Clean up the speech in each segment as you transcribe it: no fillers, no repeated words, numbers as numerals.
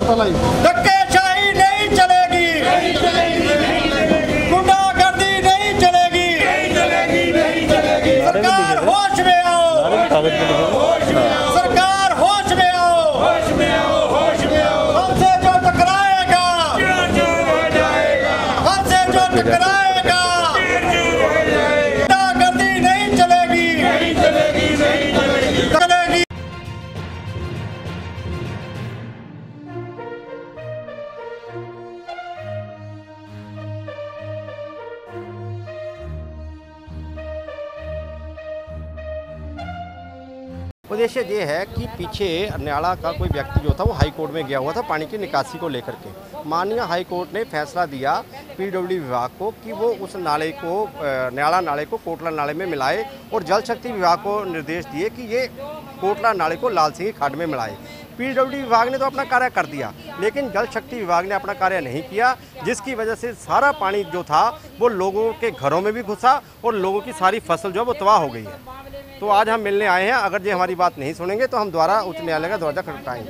धक्केशाही नहीं चलेगी, गुंडागर्दी नहीं चलेगी, सरकार होश में आओ, सरकार होश में आओ, हमसे जो टकराएगा, हमसे जो टकराएगा, गुंडागर्दी नहीं चलेगी, चलेगी। उद्देश्य ये है कि पीछे अरनियाला का कोई व्यक्ति जो था वो हाई कोर्ट में गया हुआ था पानी की निकासी को लेकर के। माननीय हाई कोर्ट ने फैसला दिया पीडब्ल्यूडी विभाग को कि वो उस नाले को अरनियाला नाले को कोटला नाले में मिलाए और जल शक्ति विभाग को निर्देश दिए कि ये कोटला नाले को लाल सिंह खाड़ में मिलाए। पीडब्ल्यूडी विभाग ने तो अपना कार्य कर दिया, लेकिन जल शक्ति विभाग ने अपना कार्य नहीं किया, जिसकी वजह से सारा पानी जो था वो लोगों के घरों में भी घुसा और लोगों की सारी फसल जो है वो तबाह हो गई है। तो आज हम मिलने आए हैं, अगर ये हमारी बात नहीं सुनेंगे तो हम दोबारा उच्च न्यायालय का दरवाजा खटखटाएंगे।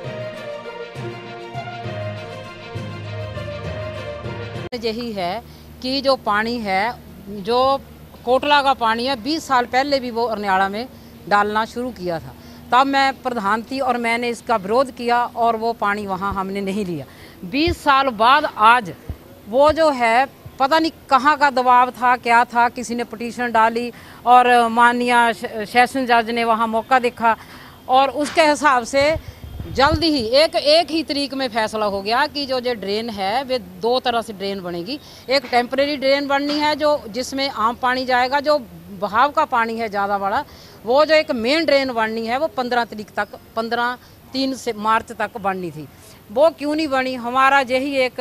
यही है कि जो पानी है, जो कोटला का पानी है, 20 साल पहले भी वो अरनियाला में डालना शुरू किया था। तब मैं प्रधान थी और मैंने इसका विरोध किया और वो पानी वहाँ हमने नहीं लिया। 20 साल बाद आज वो जो है पता नहीं कहाँ का दबाव था, क्या था, किसी ने पिटीशन डाली और माननीय सेशन जज ने वहाँ मौका देखा और उसके हिसाब से जल्दी ही एक ही तरीक में फैसला हो गया कि जो ड्रेन है वे 2 तरह से ड्रेन बनेगी। एक टेम्परेरी ड्रेन बननी है जो जिसमें आम पानी जाएगा, जो बहाव का पानी है ज़्यादा बड़ा, वो जो एक मेन ड्रेन बननी है वो 15 तारीख तक 3 मार्च तक बननी थी। वो क्यों नहीं बनी? हमारा यही एक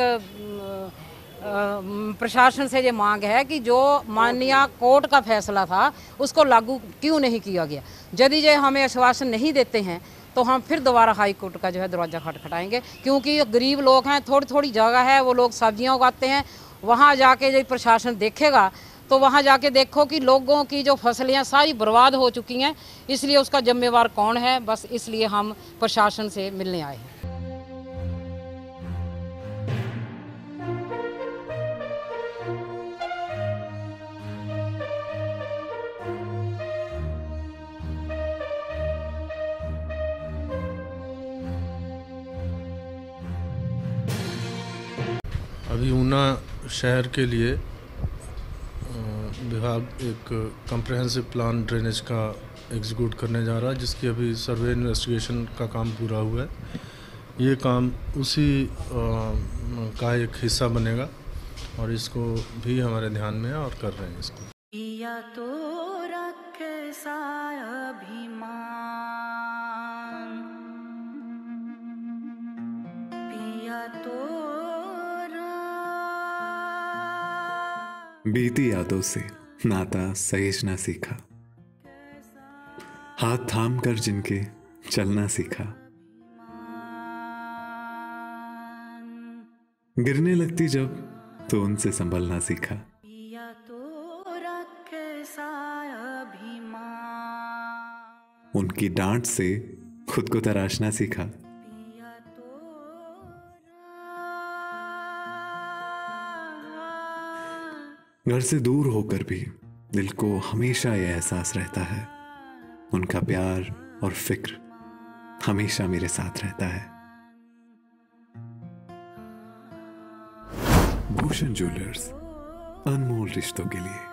प्रशासन से ये मांग है कि जो माननीय कोर्ट का फैसला था उसको लागू क्यों नहीं किया गया। यदि ये हमें आश्वासन नहीं देते हैं तो हम फिर दोबारा हाई कोर्ट का जो है दरवाज़ा खटखटाएंगे, क्योंकि गरीब लोग हैं, थोड़ी थोड़ी जगह है, वो लोग सब्जियां उगाते हैं। वहाँ जाके जब प्रशासन देखेगा तो वहाँ जाके देखो कि लोगों की जो फसलें सारी बर्बाद हो चुकी हैं, इसलिए उसका जिम्मेवार कौन है। बस इसलिए हम प्रशासन से मिलने आए हैं। अभी ऊना शहर के लिए विभाग एक कम्प्रहेंसिव प्लान ड्रेनेज का एग्जीक्यूट करने जा रहा है, जिसकी अभी सर्वे इन्वेस्टिगेशन का काम पूरा हुआ है। ये काम उसी का एक हिस्सा बनेगा और इसको भी हमारे ध्यान में है और कर रहे हैं इसको। पिया तो रखे अभिमान, पिया तो बीती यादों से नाता सहेजना सीखा, हाथ थाम कर जिनके चलना सीखा, गिरने लगती जब तो उनसे संभलना सीखा। उनकी डांट से खुद को तराशना सीखा। घर से दूर होकर भी दिल को हमेशा यह एहसास रहता है, उनका प्यार और फिक्र हमेशा मेरे साथ रहता है। भूषण ज्वेलर्स, अनमोल रिश्तों के लिए।